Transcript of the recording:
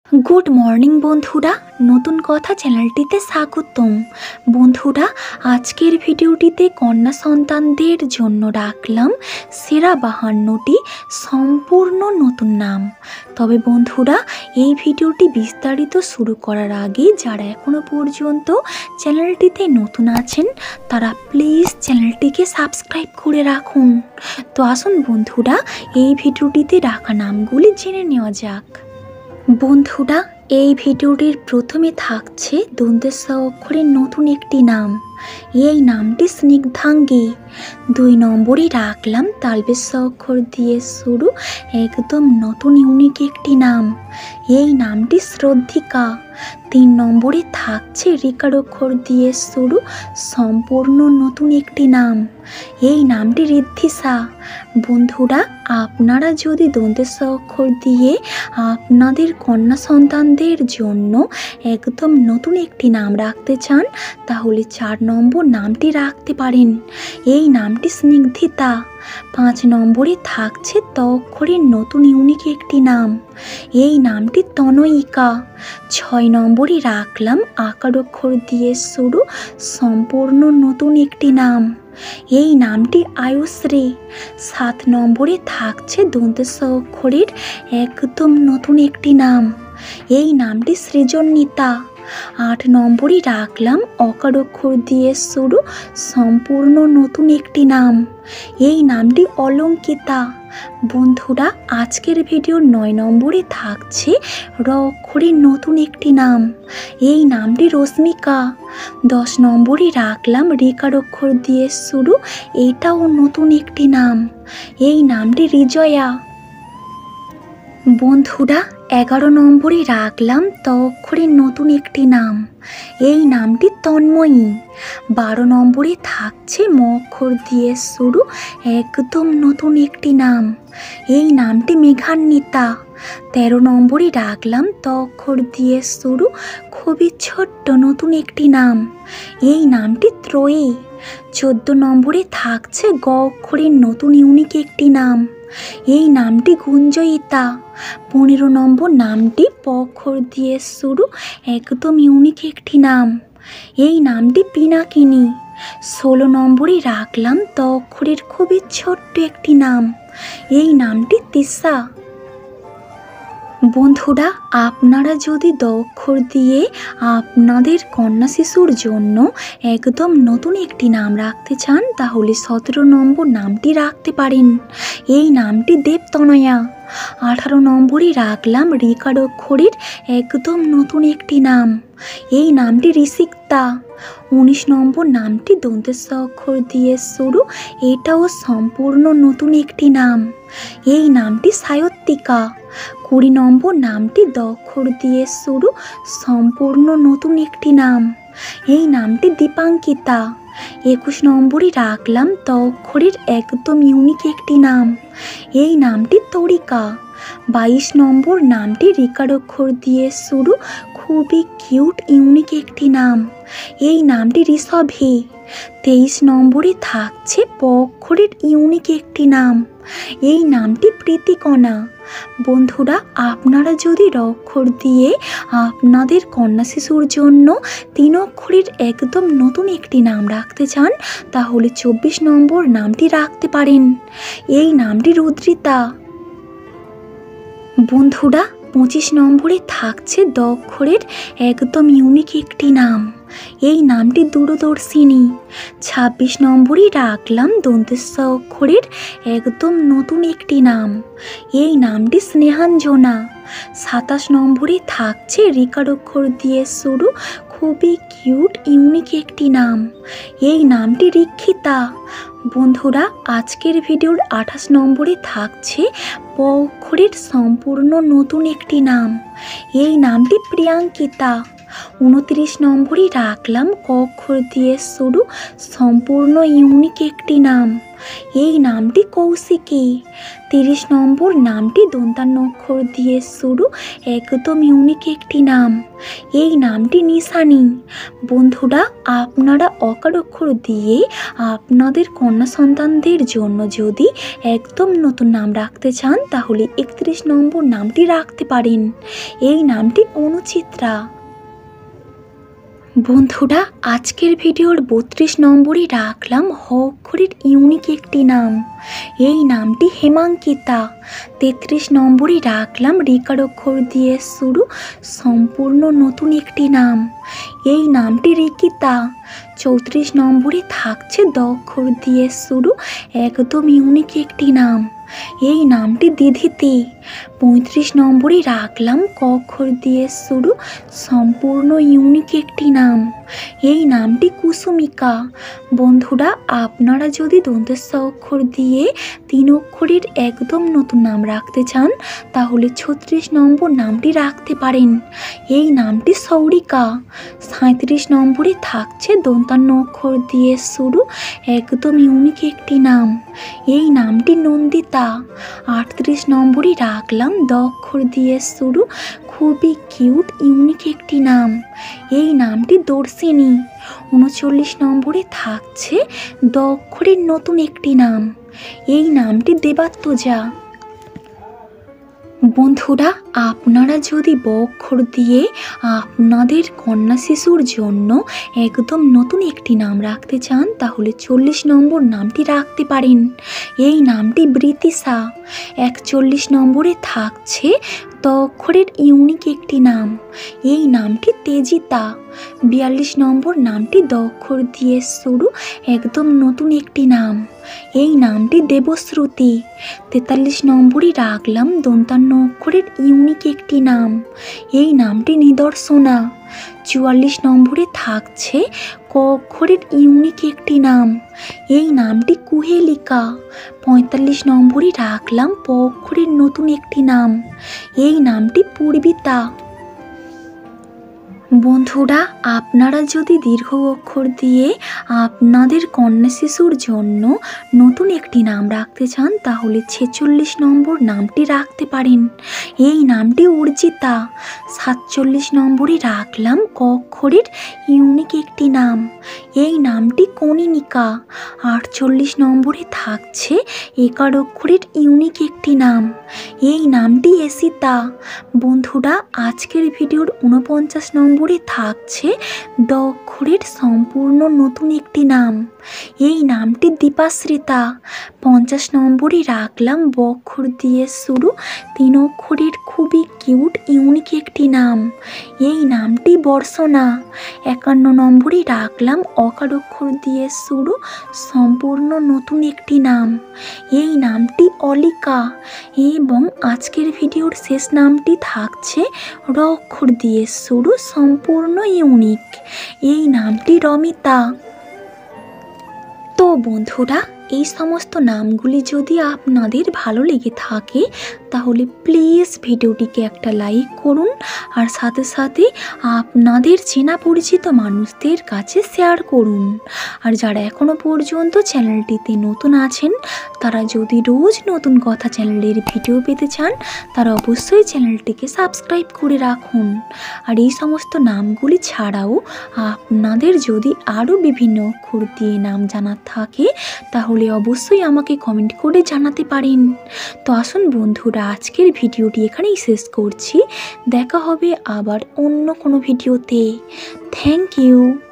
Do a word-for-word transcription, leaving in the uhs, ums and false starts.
Good morning বন্ধুরা, নতুন কথা চ্যানেলটিতে স্বাগতম। বন্ধুরা, আজকের ভিডিওটিতে কন্যা সন্তানদের জন্য রাখলাম সেরা বাহান্নটি সম্পূর্ণ নতুন নাম। তবে বন্ধুরা, এই ভিডিওটি বিস্তারিত শুরু করার আগে যারা এখনো পর্যন্ত চ্যানেলটিতে নতুন আছেন তারা প্লিজ চ্যানেলটিকে সাবস্ক্রাইব করে রাখুন। তো আসুন বন্ধুরা, এই ভিডিওটিতে রাখা নামগুলি জেনে নেওয়া যাক। বন্ধুরা, এই ভিডিওটির প্রথমে থাকছে দন্তেস অক্ষরের নতুন একটি নাম। এই নামটি স্নিগ্ধাঙ্গী। দুই নম্বরে রাখলাম তালবেশ অক্ষর দিয়ে শুরু একদম নতুন ইউনিক একটি নাম। এই নামটি শ্রদ্ধিকা। তিন নম্বরে থাকছে রিকার অক্ষর দিয়ে শুরু সম্পূর্ণ নতুন একটি নাম। এই নামটি ঋদ্ধিষা। বন্ধুরা, আপনারা যদি দন্তেস অক্ষর দিয়ে আপনাদের কন্যা সন্তানদের জন্য একদম নতুন একটি নাম রাখতে চান তাহলে চার নম্বর নামটি রাখতে পারেন। এই নামটি স্নিগ্ধিতা। পাঁচ নম্বরে থাকছে ত অক্ষরের নতুন ইউনিক একটি নাম। এই নামটি তনয়িকা। ছয় নম্বরে রাখলাম আকার অক্ষর দিয়ে শুরু সম্পূর্ণ নতুন একটি নাম। এই নামটি আয়ুশ্রী। সাত নম্বরে থাকছে দন্তেস অক্ষরের একদম নতুন একটি নাম। এই নামটি সৃজনিতা। আট নম্বরে রাখলাম অকার অক্ষর দিয়ে শুরু সম্পূর্ণ নতুন একটি নাম। এই নামটি অলঙ্কিতা। বন্ধুরা, আজকের ভিডিওর নয় নম্বরে থাকছে র অক্ষরের নতুন একটি নাম। এই নামটি রশ্মিকা। দশ নম্বরে রাখলাম রিকার অক্ষর দিয়ে শুরু এটাও নতুন একটি নাম। এই নামটি রিজয়া। বন্ধুরা, এগারো নম্বরে রাখলাম ত অক্ষরের নতুন একটি নাম। এই নামটি তন্ময়ী। বারো নম্বরে থাকছে ম অক্ষর দিয়ে শুরু একদম নতুন একটি নাম। এই নামটি মেঘান্বিতা। তেরো নম্বরে রাখলাম ত অক্ষর দিয়ে শুরু খুবই ছোট্ট নতুন একটি নাম। এই নামটি ত্রয়ী। চোদ্দ নম্বরে থাকছে গ অক্ষরের নতুন ইউনিক একটি নাম। এই নামটি গুঞ্জয়িতা। পনেরো নম্বর নামটি প অক্ষর দিয়ে শুরু একদম ইউনিক একটি নাম। এই নামটি পিনাকিনী। ষোলো নম্বরে রাখলাম ত অক্ষরের খুবই ছোট্ট একটি নাম। এই নামটি তিসা। বন্ধুরা, আপনারা যদি দ অক্ষর দিয়ে আপনাদের কন্যা শিশুর জন্য একদম নতুন একটি নাম রাখতে চান তাহলে সতেরো নম্বর নামটি রাখতে পারেন। এই নামটি দেবতনয়া। আঠারো নম্বরে রাখলাম রিকার অক্ষরের একদম নতুন একটি নাম। এই নামটি ঋষিক্তা। উনিশ নম্বর নামটি দন্তেস অক্ষর দিয়ে শুরু এটাও সম্পূর্ণ নতুন একটি নাম। এই নামটি সায়ত্তিকা। কুড়ি নম্বর নামটি দ অক্ষর দিয়ে শুরু সম্পূর্ণ নতুন একটি নাম। এই নামটি দীপাঙ্কিতা। একুশ নম্বরে রাখলাম ত অক্ষরের একদম ইউনিক একটি নাম। এই নামটি তরিকা। বাইশ নম্বর নামটি রিকার অক্ষর দিয়ে শুরু খুবই কিউট ইউনিক একটি নাম। এই নামটি ঋষভী। তেইশ নম্বরে থাকছে প অক্ষরের ইউনিক একটি নাম। এই নামটি প্রীতিকণা। বন্ধুরা, আপনারা যদি র অক্ষর দিয়ে আপনাদের কন্যা শিশুর জন্য তিন অক্ষরের একদম নতুন একটি নাম রাখতে চান তাহলে চব্বিশ নম্বর নামটি রাখতে পারেন। এই নামটি রুদ্রিতা। বন্ধুরা, পঁচিশ নম্বরে থাকছে দ অক্ষরের একদম ইউনিক একটি নাম। এই নামটি দূরদর্শিনী। ছাব্বিশ নম্বরে রাখলাম দন্তেস অক্ষরের একদম নতুন একটি নাম। এই নামটি স্নেহাঞ্জনা। সাতাশ নম্বরে থাকছে রিকার অক্ষর দিয়ে শুরু খুবই কিউট ইউনিক একটি নাম। এই নামটি রীক্ষিতা। বন্ধুরা, আজকের ভিডিওর আঠাশ নম্বরে থাকছে প অক্ষরের সম্পূর্ণ নতুন একটি নাম। এই নামটি প্রিয়াঙ্কিতা। উনত্রিশ নম্বরে রাখলাম ক অক্ষর দিয়ে শুরু সম্পূর্ণ ইউনিক একটি নাম। এই নামটি কৌশিকী। তিরিশ নম্বর নামটি দন্তান্ন অক্ষর দিয়ে শুরু একদম ইউনিক একটি নাম। এই নামটি নিশানি। বন্ধুরা, আপনারা অকার অক্ষর দিয়ে আপনাদের কন্যা সন্তানদের জন্য যদি একদম নতুন নাম রাখতে চান তাহলে একত্রিশ নম্বর নামটি রাখতে পারেন। এই নামটি অনুচিত্রা। বন্ধুরা, আজকের ভিডিওর বত্রিশ নম্বরই রাখলাম হ অক্ষরের ইউনিক একটি নাম। এই নামটি হেমাঙ্কিতা। তেত্রিশ নম্বরই রাখলাম রিকার অক্ষর দিয়ে শুরু সম্পূর্ণ নতুন একটি নাম। এই নামটি রিকিতা। চৌত্রিশ নম্বরে থাকছে দ অক্ষর দিয়ে শুরু একদম ইউনিক একটি নাম। এই নামটি দিধিতি। পঁয়ত্রিশ নম্বরে রাখলাম ক অক্ষর দিয়ে শুরু সম্পূর্ণ ইউনিক একটি নাম। এই নামটি কুসুমিকা। বন্ধুরা, আপনারা যদি দন্তেস্ব অক্ষর দিয়ে তিন অক্ষরের একদম নতুন নাম রাখতে চান তাহলে ছত্রিশ নম্বর নামটি রাখতে পারেন। এই নামটি সৌরিকা। সাঁত্রিশ নম্বরে থাকছে দন্তান্ন অক্ষর দিয়ে শুরু একদম ইউনিক একটি নাম। এই নামটি নন্দিতা। আটত্রিশ নম্বরে রাখলাম দ অক্ষর দিয়ে শুরু খুবই কিউট ইউনিক একটি নাম। এই নামটি দর্শিনী। উনচল্লিশ নম্বরে থাকছে দ অক্ষরের নতুন একটি নাম। এই নামটি দেবাত্মজা। বন্ধুরা, আপনারা যদি ব অক্ষর দিয়ে আপনাদের কন্যা শিশুর জন্য একদম নতুন একটি নাম রাখতে চান তাহলে চল্লিশ নম্বর নামটি রাখতে পারেন। এই নামটি বৃতিশা। একচল্লিশ নম্বরে থাকছে ত অক্ষরের ইউনিক একটি নাম। এই নামটি তেজিতা। বিয়াল্লিশ নম্বর নামটি দ অক্ষর দিয়ে শুরু একদম নতুন একটি নাম। এই নামটি দেবশ্রুতি। তেতাল্লিশ নম্বরই রাখলাম দন্তান্ন অক্ষরের ইউনিক একটি নাম। এই নামটি নিদর্শনা। চুয়াল্লিশ নম্বরে থাকছে ক অক্ষরের ইউনিক একটি নাম। এই নামটি কুহেলিকা। পঁয়তাল্লিশ নম্বরে রাখলাম প অক্ষরের নতুন একটি নাম। এই নামটি পূর্বিতা। বন্ধুরা, আপনারা যদি দীর্ঘ অক্ষর দিয়ে আপনাদের কন্যা শিশুর জন্য নতুন একটি নাম রাখতে চান তাহলে ছেচল্লিশ নম্বর নামটি রাখতে পারেন। এই নামটি অর্জিতা। সাতচল্লিশ নম্বরে রাখলাম ক অক্ষরের ইউনিক একটি নাম। এই নামটি কনিনিকা। আটচল্লিশ নম্বরে থাকছে একার অক্ষরের ইউনিক একটি নাম। এই নামটি এসিতা। বন্ধুরা, আজকের ভিডিওর ঊনপঞ্চাশ নম্বর থাকছে দ অক্ষরের সম্পূর্ণ নতুন একটি নাম। এই নামটি দীপাশ্রিতা। পঞ্চাশ নম্বরে রাখলাম ব অক্ষর দিয়ে শুরু তিন অক্ষরের খুবই কিউট ইউনিক একটি নাম। এই নামটি বর্ষণা। একান্ন নম্বরে রাখলাম অকার অক্ষর দিয়ে শুরু সম্পূর্ণ নতুন একটি নাম। এই নামটি অলিকা। এবং আজকের ভিডিওর শেষ নামটি থাকছে র অক্ষর দিয়ে শুরু সম্পূর্ণ ইউনিক। এই নামটি রমিতা। তো বন্ধুরা, এই সমস্ত নামগুলি যদি আপনাদের ভালো লেগে থাকে তাহলে প্লিজ ভিডিওটিকে একটা লাইক করুন আর সাথে সাথে আপনাদের চেনা পরিচিত মানুষদের কাছে শেয়ার করুন। আর যারা এখনও পর্যন্ত চ্যানেলটিতে নতুন আছেন তারা যদি রোজ নতুন কথা চ্যানেলের ভিডিও পেতে চান তারা অবশ্যই চ্যানেলটিকে সাবস্ক্রাইব করে রাখুন। আর এই সমস্ত নামগুলি ছাড়াও আপনাদের যদি আরও বিভিন্ন অক্ষর দিয়ে নাম জানার থাকে তাহলে অবশ্যই আমাকে কমেন্ট করে জানাতে পারেন। তো আসুন বন্ধুরা, আজকের ভিডিওটি এখানেই শেষ করছি। দেখা হবে আবার অন্য কোনো ভিডিওতে। Thank you.